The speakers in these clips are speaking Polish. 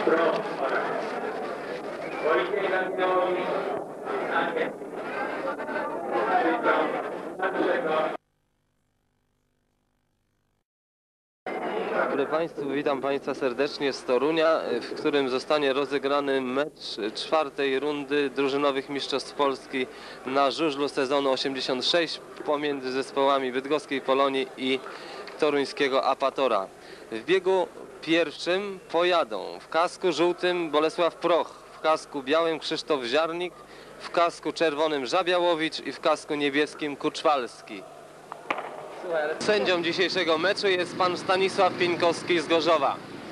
Dobry Państwu, witam Państwa serdecznie z Torunia, w którym zostanie rozegrany mecz czwartej rundy drużynowych mistrzostw Polski na żużlu sezonu 86 pomiędzy zespołami bydgoskiej Polonii i toruńskiego Apatora. W biegu pierwszym pojadą w kasku żółtym Bolesław Proch, w kasku białym Krzysztof Ziarnik, w kasku czerwonym Żabiałowicz i w kasku niebieskim Kuczwalski. Sędzią dzisiejszego meczu jest pan Stanisław Pieńkowski z Gorzowa.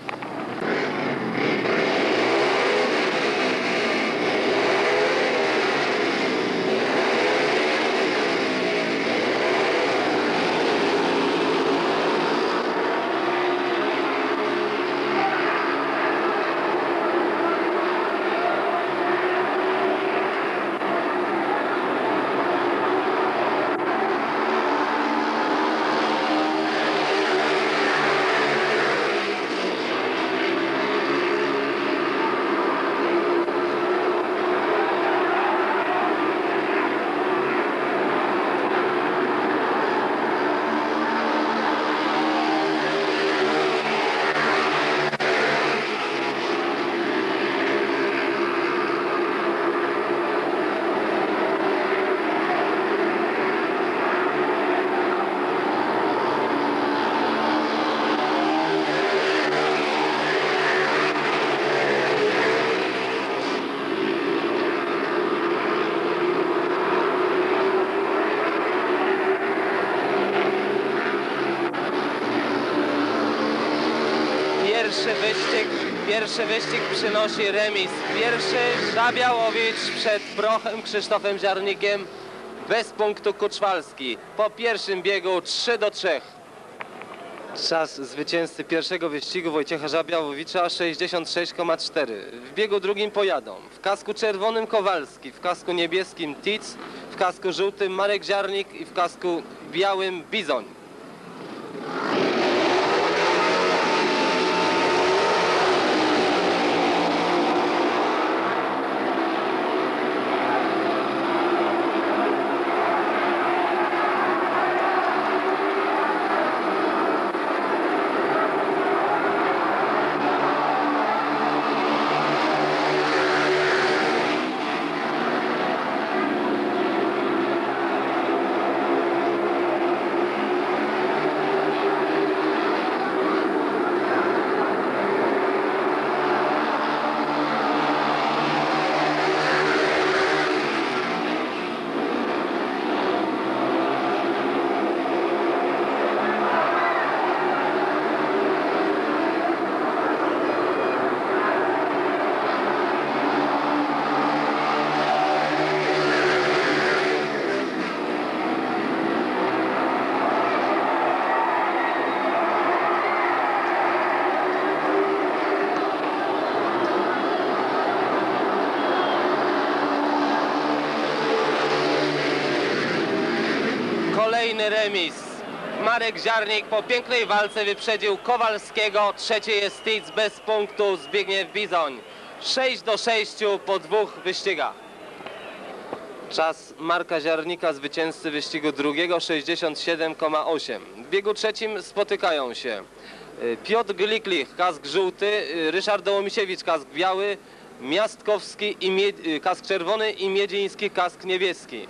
Pierwszy wyścig przynosi remis. Pierwszy Żabiałowicz przed Prochem, Krzysztofem Ziarnikiem, bez punktu Kuczwalski. Po pierwszym biegu 3:3. Czas zwycięzcy pierwszego wyścigu Wojciecha Żabiałowicza 66,4. W biegu drugim pojadą w kasku czerwonym Kowalski, w kasku niebieskim Tic, w kasku żółtym Marek Ziarnik i w kasku białym Bizoń. Kolejny remis. Marek Ziarnik po pięknej walce wyprzedził Kowalskiego. Trzecie jest Tic bez punktu, Zbigniew Bizoń. 6:6 po dwóch wyścigach. Czas Marka Ziarnika, zwycięzcy wyścigu drugiego, 67,8. W biegu trzecim spotykają się Piotr Gliklich, kask żółty, Ryszard Dołomisiewicz, kask biały, Miastkowski, kask czerwony i Miedziński, kask niebieski.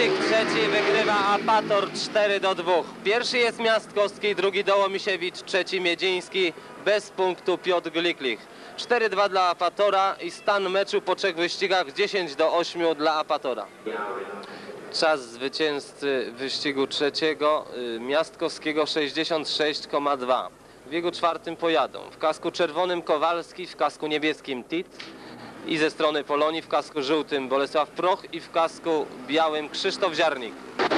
Wyścig trzeci wygrywa Apator 4-2. Pierwszy jest Miastkowski, drugi Dołomisiewicz, trzeci Miedziński, bez punktu Piotr Gliklich. 4-2 dla Apatora i stan meczu po 3 wyścigach 10-8 dla Apatora. Czas zwycięzcy wyścigu trzeciego Miastkowskiego 66,2. W biegu czwartym pojadą w kasku czerwonym Kowalski, w kasku niebieskim Tit i ze strony Polonii w kasku żółtym Bolesław Proch i w kasku białym Krzysztof Ziarnik.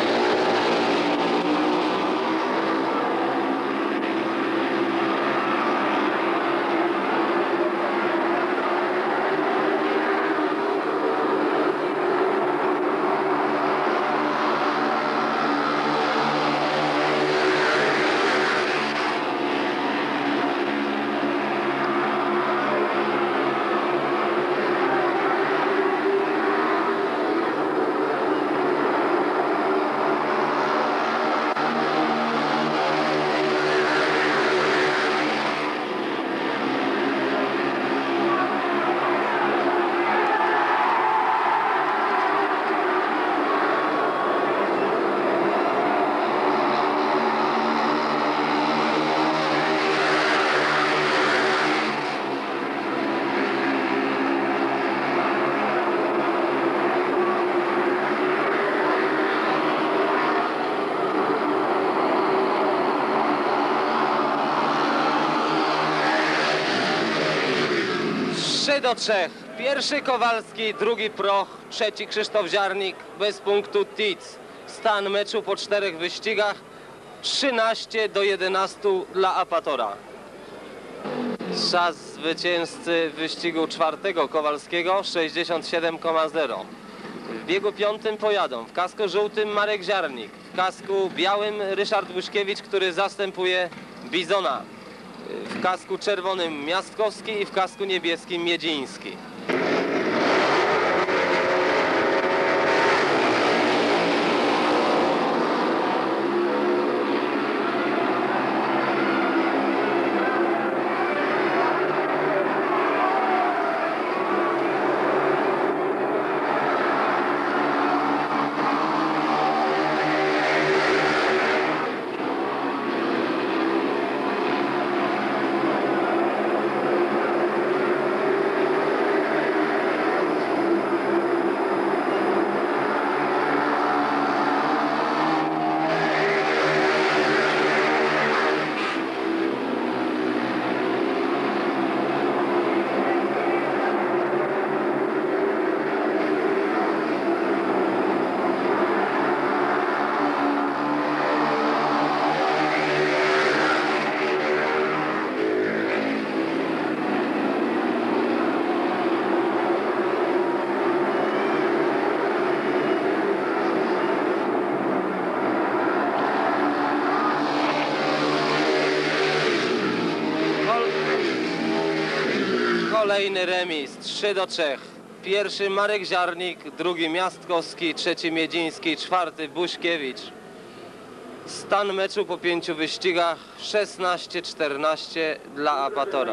Do 3. Pierwszy Kowalski, drugi Proch, trzeci Krzysztof Ziarnik, bez punktu Tic. Stan meczu po 4 wyścigach 13-11 dla Apatora. Czas zwycięzcy wyścigu czwartego Kowalskiego 67,0. W biegu piątym pojadą w kasku żółtym Marek Ziarnik, w kasku białym Ryszard Łyszkiewicz, który zastępuje Bizona, w kasku czerwonym Miastkowski i w kasku niebieskim Miedziński. Kolejny remis 3-3. Pierwszy Marek Ziarnik, drugi Miastkowski, trzeci Miedziński, czwarty Buśkiewicz. Stan meczu po 5 wyścigach 16-14 dla Apatora.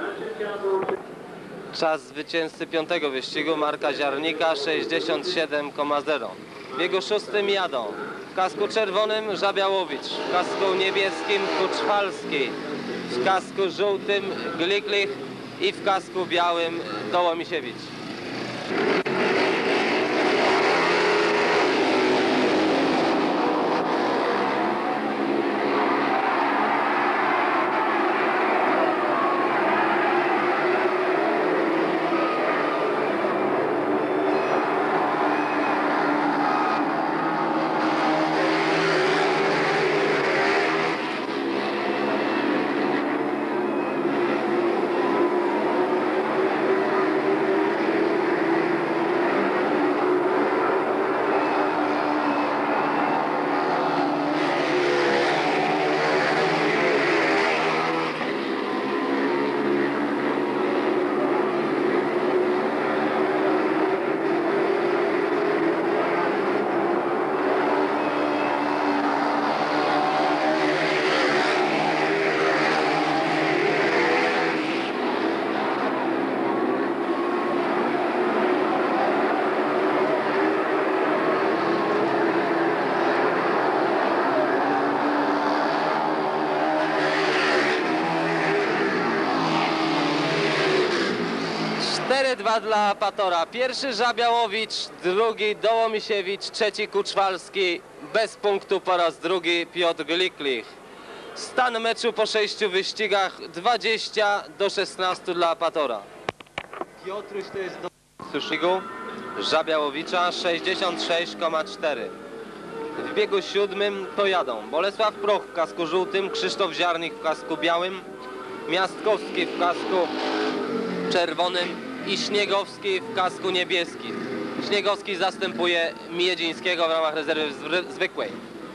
Czas zwycięzcy 5 wyścigu Marka Ziarnika 67,0. W biegu 6 jadą w kasku czerwonym Żabiałowicz, w kasku niebieskim Kuczwalski, w kasku żółtym Gliklich i w kasku białym Dołomisiewicz. 15-2 dla Apatora. Pierwszy Żabiałowicz, drugi Dołomisiewicz, trzeci Kuczwalski. Bez punktu po raz drugi Piotr Gliklich. Stan meczu po 6 wyścigach 20-16 dla Apatora. Piotruś to jest do Suszigu Żabiałowicza 66,4. W biegu 7 to jadą Bolesław Proch w kasku żółtym, Krzysztof Ziarnik w kasku białym, Miastkowski w kasku czerwonym i Śniegowski w kasku niebieskim. Śniegowski zastępuje Miedzińskiego w ramach rezerwy zwykłej.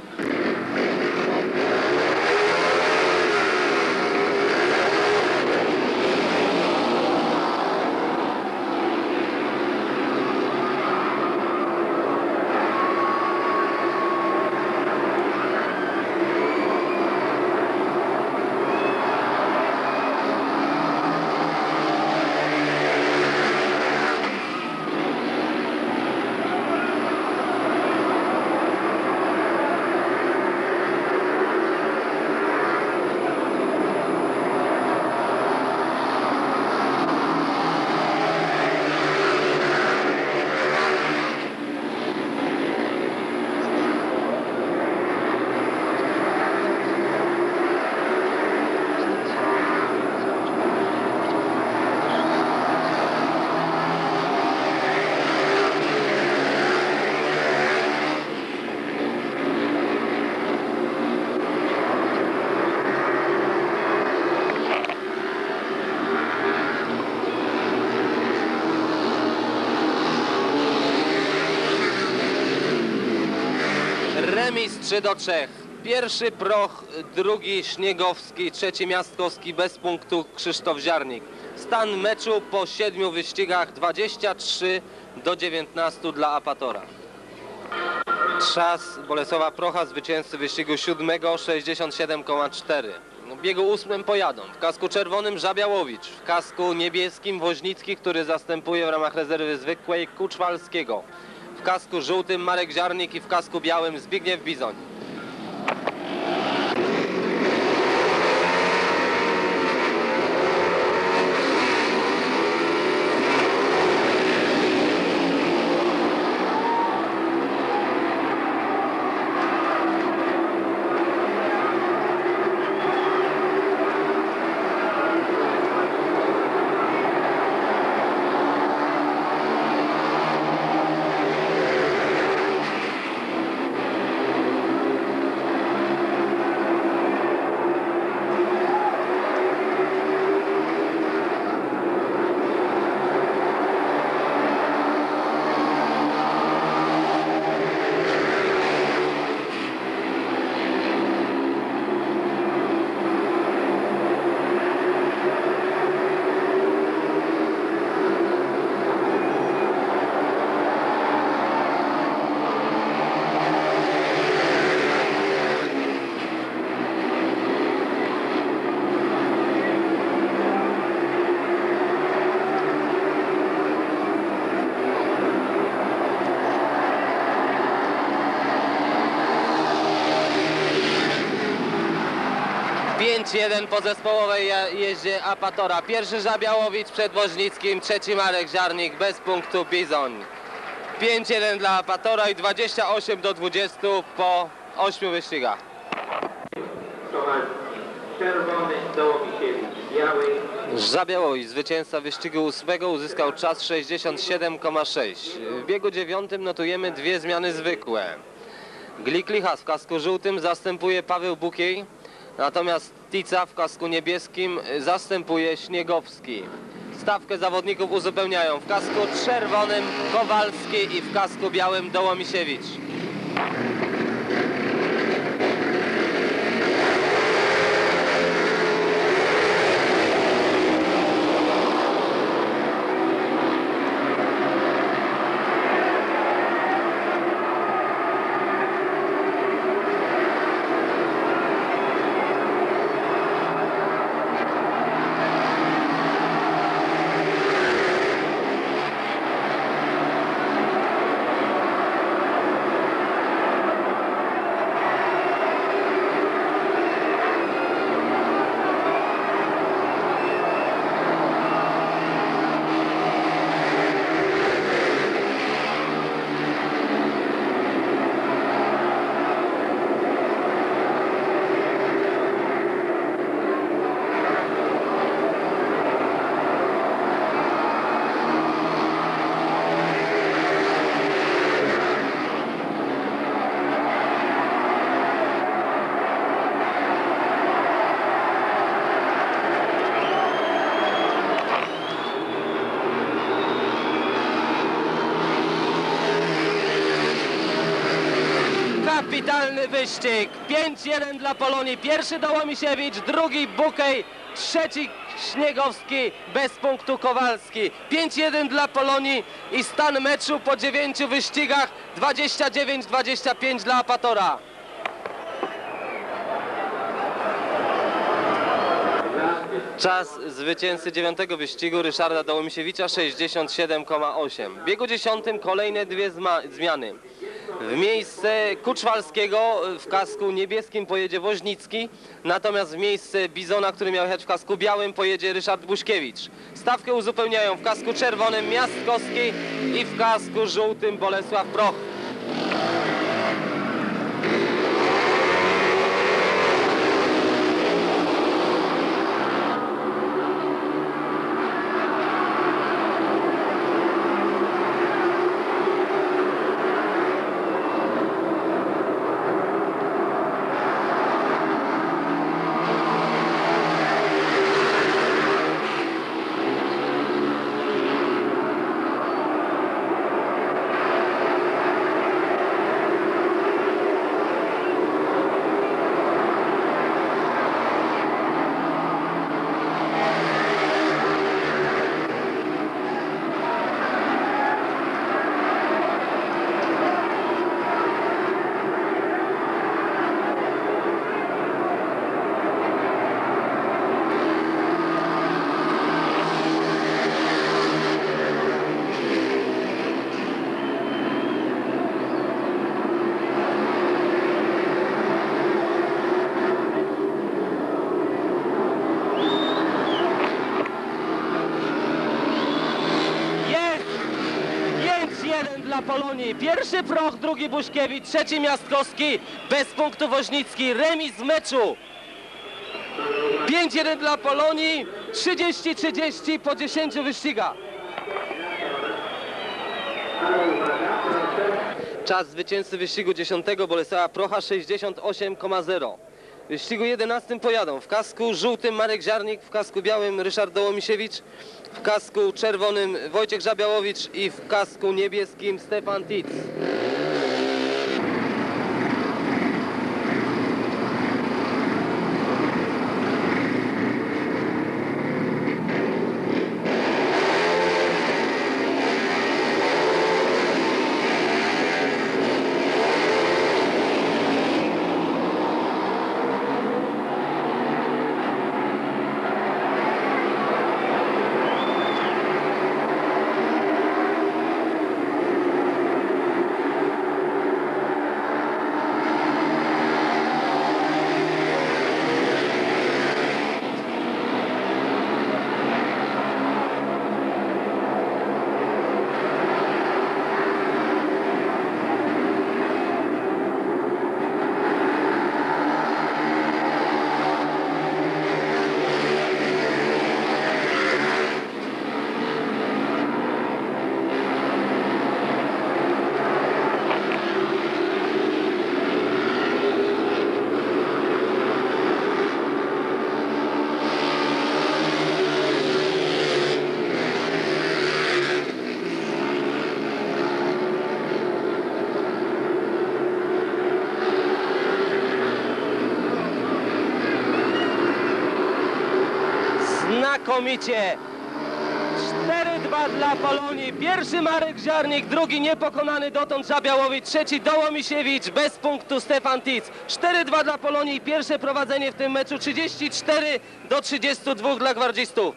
Remis 3-3. Pierwszy Proch, drugi Śniegowski, trzeci Miastkowski, bez punktu Krzysztof Ziarnik. Stan meczu po 7 wyścigach 23-19 dla Apatora. Czas Bolesława Procha, zwycięzcy wyścigu 7, 67,4. W biegu 8 pojadą w kasku czerwonym Żabiałowicz, w kasku niebieskim Woźnicki, który zastępuje w ramach rezerwy zwykłej Kuczwalskiego, w kasku żółtym Marek Ziarnik i w kasku białym Zbigniew Bizoń. Jeden po zespołowej jeździe Apatora. Pierwszy Żabiałowicz przed Woźnickim, trzeci Marek Ziarnik, bez punktu Bizoń. 5-1 dla Apatora i 28-20 po 8 wyścigach. Czerwony, Dołomisiewicz, biały. Żabiałowicz, zwycięzca wyścigu 8, uzyskał czas 67,6. W biegu 9 notujemy dwie zmiany zwykłe. Gliklichas w kasku żółtym zastępuje Paweł Bukiej, natomiast Tica w kasku niebieskim zastępuje Śniegowski. Stawkę zawodników uzupełniają w kasku czerwonym Kowalski i w kasku białym Dołomisiewicz. Kapitalny wyścig. 5-1 dla Polonii. Pierwszy Dołomisiewicz, drugi Bukej, trzeci Śniegowski, bez punktu Kowalski. 5-1 dla Polonii i stan meczu po 9 wyścigach 29-25 dla Apatora. Czas zwycięzcy 9 wyścigu Ryszarda Dołomisiewicza 67,8. W biegu 10 kolejne dwie zmiany. W miejsce Kuczwalskiego w kasku niebieskim pojedzie Woźnicki, natomiast w miejsce Bizona, który miał jechać w kasku białym, pojedzie Ryszard Buśkiewicz. Stawkę uzupełniają w kasku czerwonym Miastkowski i w kasku żółtym Bolesław Proch. Dla Polonii. Pierwszy Proch, drugi Buśkiewicz, trzeci Miastkowski, bez punktu Woźnicki, remis w meczu. 5-1 dla Polonii, 30-30 po 10 wyścigach. Czas zwycięzcy wyścigu 10 Bolesława Procha 68,0. W wyścigu 11 pojadą w kasku żółtym Marek Ziarnik, w kasku białym Ryszard Dołomisiewicz, w kasku czerwonym Wojciech Żabiałowicz i w kasku niebieskim Stefan Tic. Znakomicie. 4-2 dla Polonii. Pierwszy Marek Ziarnik, drugi niepokonany dotąd Żabiałowicz, trzeci Dołomisiewicz, bez punktu Stefan Tic. 4-2 dla Polonii. Pierwsze prowadzenie w tym meczu 34-32 dla gwardzistów.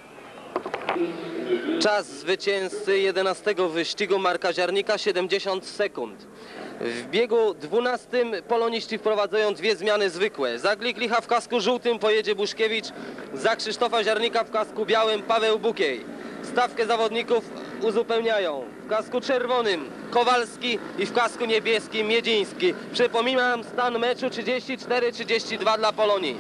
Czas zwycięzcy 11 wyścigu Marka Ziarnika 70 sekund. W biegu 12 poloniści wprowadzają dwie zmiany zwykłe. Za Gliklicha w kasku żółtym pojedzie Buszkiewicz, za Krzysztofa Ziarnika w kasku białym Paweł Bukiej. Stawkę zawodników uzupełniają w kasku czerwonym Kowalski i w kasku niebieskim Miedziński. Przypominam, stan meczu 34-32 dla Polonii.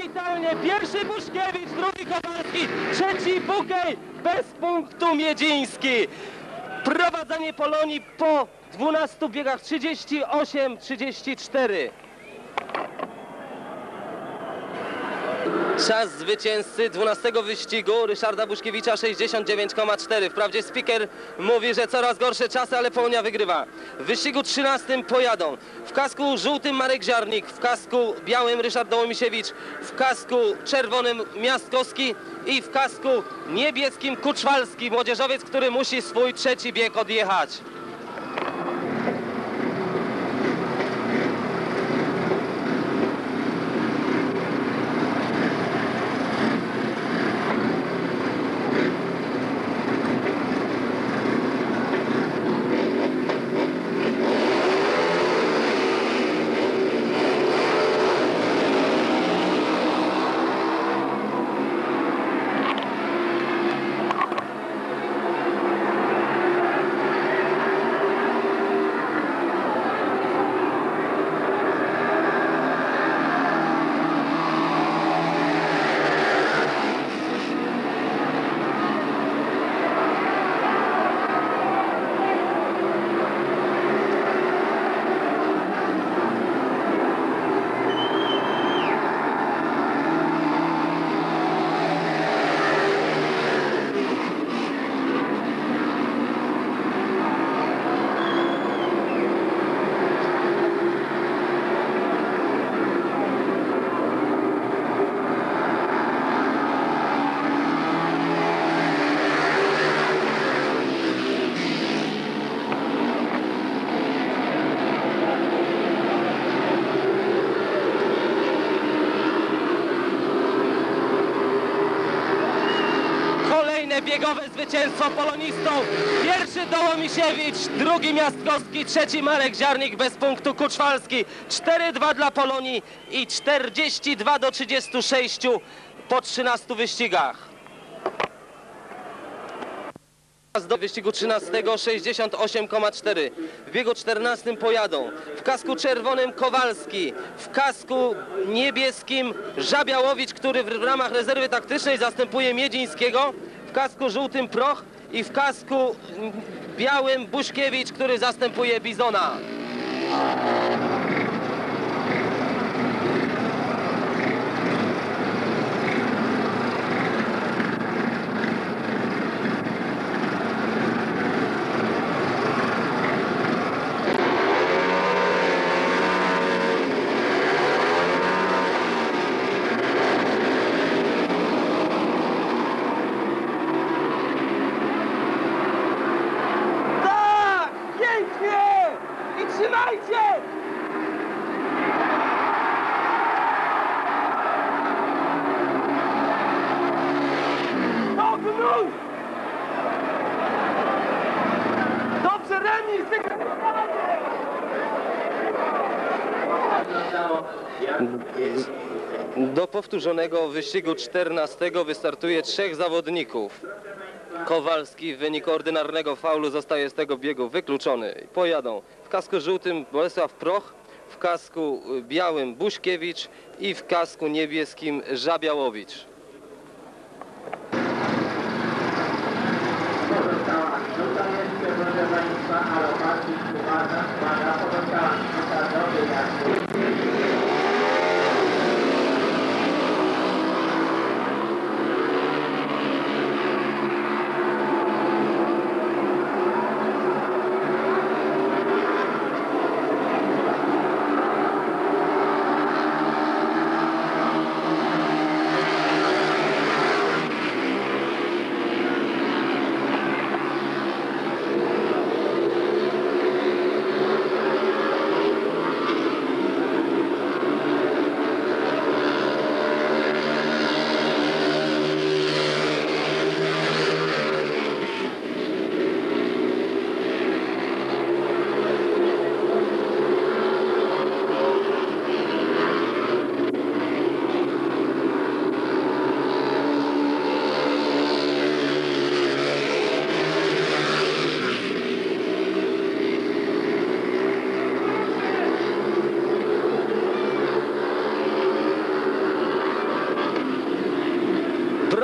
kapitalnie. Pierwszy Buszkiewicz, drugi Kowalski, trzeci Bukej, bez punktu Miedziński. Prowadzenie Polonii po 12 biegach 38-34. Czas zwycięzcy 12 wyścigu Ryszarda Buszkiewicza 69,4. Wprawdzie speaker mówi, że coraz gorsze czasy, ale Polonia wygrywa. W wyścigu 13 pojadą w kasku żółtym Marek Ziarnik, w kasku białym Ryszard Dołomisiewicz, w kasku czerwonym Miastkowski i w kasku niebieskim Kuczwalski, młodzieżowiec, który musi swój trzeci bieg odjechać. Biegowe zwycięstwo polonistów. Pierwszy Dołomisiewicz, drugi Miastkowski, trzeci Marek Ziarnik, bez punktu Kuczwalski. 4-2 dla Polonii i 42-36 po 13 wyścigach. Do wyścigu 13 68,4. W biegu 14 pojadą w kasku czerwonym Kowalski, w kasku niebieskim Żabiałowicz, który w ramach rezerwy taktycznej zastępuje Miedzińskiego, w kasku żółtym Proch i w kasku białym Buszkiewicz, który zastępuje Bizona. Trzymajcie! To gnój! Dobrze, remis! Do powtórzonego wyścigu 14 wystartuje 3 zawodników. Kowalski w wyniku ordynarnego faulu zostaje z tego biegu wykluczony. Pojadą w kasku żółtym Bolesław Proch, w kasku białym Buszkiewicz i w kasku niebieskim Żabiałowicz. Pozostała minuta jeszcze, proszę Państwa, ale opatrzyć, uwaga, pozostała minuta do wyjazdu.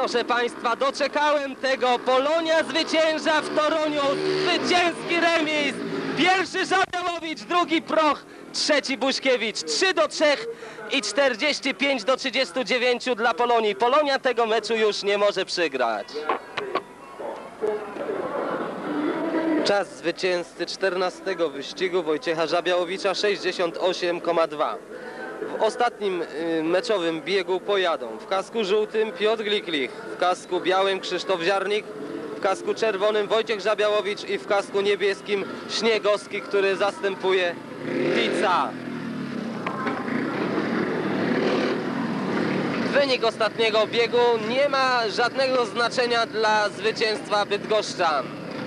proszę Państwa, doczekałem tego. Polonia zwycięża w Toruniu. Zwycięski remis. Pierwszy Żabiałowicz, drugi Proch, trzeci Buśkiewicz. 3-3 i 45-39 dla Polonii. Polonia tego meczu już nie może przegrać. Czas zwycięzcy 14 wyścigu Wojciecha Żabiałowicza 68,2. W ostatnim meczowym biegu pojadą w kasku żółtym Piotr Gliklich, w kasku białym Krzysztof Ziarnik, w kasku czerwonym Wojciech Żabiałowicz i w kasku niebieskim Śniegowski, który zastępuje Tica. Wynik ostatniego biegu nie ma żadnego znaczenia dla zwycięstwa bydgoszczan.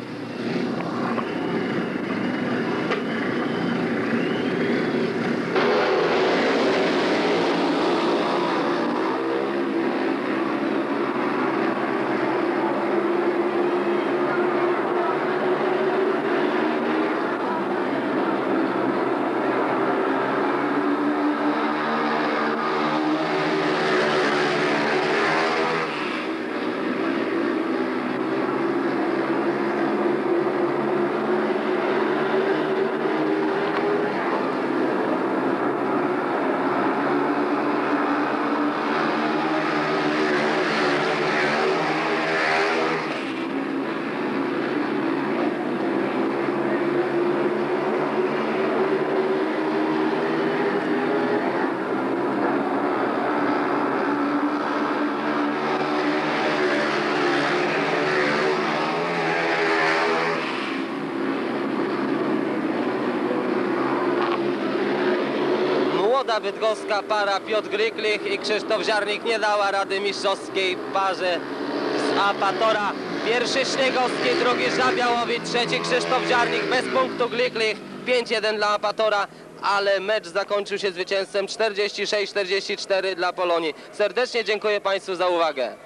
Młoda bydgoska para Piotr Gliklich i Krzysztof Ziarnik nie dała rady mistrzowskiej parze z Apatora. Pierwszy Śniegowski, drugi Żabiałowicz, trzeci Krzysztof Ziarnik, bez punktu Gliklich, 5-1 dla Apatora, ale mecz zakończył się zwycięstwem 46-44 dla Polonii. Serdecznie dziękuję Państwu za uwagę.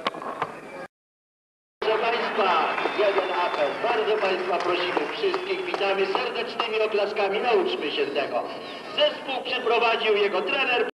Proszę Państwa, jeden apel. Bardzo Państwa prosimy wszystkich, witamy serdecznymi oklaskami, nauczmy się tego. Zespół przyprowadził jego trener.